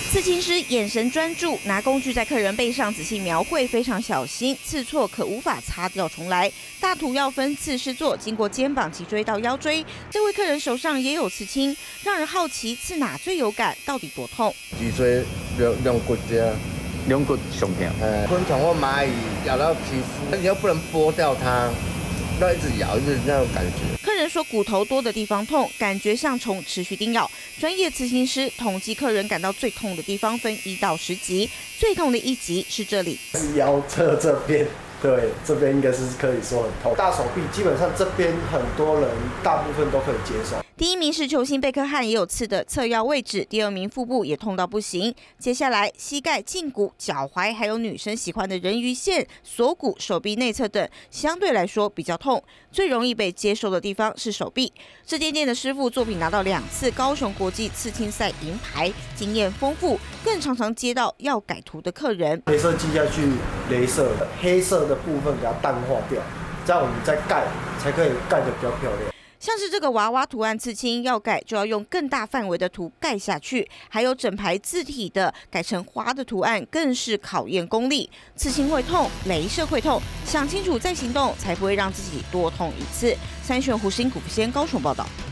刺青师眼神专注，拿工具在客人背上仔细描绘，非常小心，刺错可无法擦掉重来。大图要分刺试做，经过肩膀、脊椎到腰椎。这位客人手上也有刺青，让人好奇刺哪最有感，到底多痛？ 脊椎两骨折， 两骨上痛。 昆虫或蚂蚁咬到皮肤，你又不能剥掉它。 要一直咬，一直那种感觉。 客人说骨头多的地方痛，感觉像虫持续叮咬。专业刺青师统计客人感到最痛的地方分1到10级，最痛的1级是这里， 是腰侧这边。 对，这边应该是可以说很痛。大手臂基本上这边很多人大部分都可以接受。 第1名是球星贝克汉，也有刺的侧腰位置；第2名腹部也痛到不行。接下来膝盖、胫骨、脚踝，还有女生喜欢的人鱼线、锁骨、手臂内侧等，相对来说比较痛。最容易被接受的地方是手臂。这间店的师傅作品拿到2次高雄国际刺青赛银牌，经验丰富，更常常接到要改图的客人。 雷射机下去，雷射黑色的部分给它淡化掉，这样我们再盖才可以盖得比较漂亮。 像是这个娃娃图案刺青，要盖就要用更大范围的图盖下去，还有整排字体的改成花的图案，更是考验功力。刺青会痛，雷射会痛，想清楚再行动，才不会让自己多痛一次。三选胡新古先高雄报道。